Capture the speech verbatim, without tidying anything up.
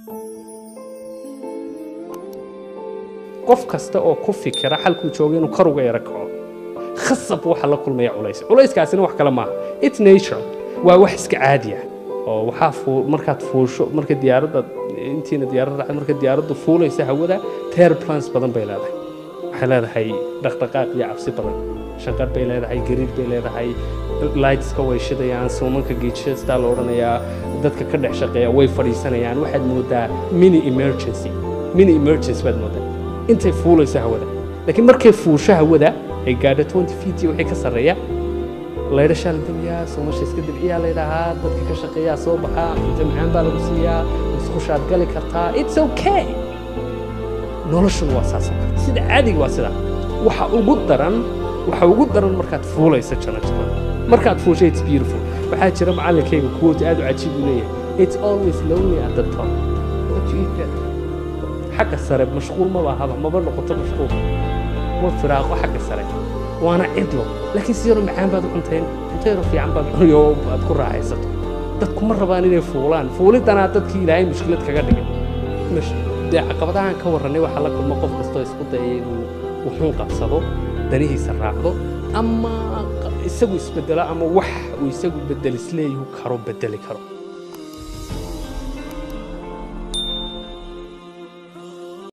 qof kasta oo ku fikira halkuu joogo inuu kor uga yara kaco khasab waxa la kulmaya culays culayskaasina wax kale ma it's nature waa wax iska caadi ah oo waxa fuu markaad fuusho marka diyaaradda intiina diyaaradda marka diyaaraddu fuulaysa hawada turbulence badan bay leedahay waxay leedahay dhaqdhaqaaq iyo cabsi badan shanqar bay leedahay gariir bay leedahay lights ka way shidayaan suumanka geejista la oranayaa dadka ka dhex shaqeeya way fadhiisanayaan waxaad moodaa mini emergency mini emergency baad moodaa intay fuulaysa hawada laakiin markay fuusho hawada ay gaadho twenty feet wixii ka sareeya layra shal damiya soomasha iska dabciya leedahay dadka ka shaqeeya soo baxa inta macaan baa lagu siiyaa isku shaad gali kartaa it's okay noloshu waa saasa sida caadiga waa sida waxa ugu daran waxa ugu daran markaad fuulaysa janajada markaad fuushay it's beautiful waxa jira macallinkayga quote aad u cajiib u leeyahay it's always lonely at the top what you get حق السرب مشغول ما بها ما بنقطة مشغول مو فراغ وحق السرب وأنا عدله لكن سيروا معان بعد كنتين كنتين في عم بعد يوم أذكر راعيسته تذكر مرة باني فولان فولت أنا تذكي لاي مشكلة كجدك مش ده عقبتها عن كورني وحلا كل موقف كستوي سقطه وحون قبصه دنيه سرعه أما يسوي استبدله أما وح ويسوي بدل سليه وكرب بدل كرب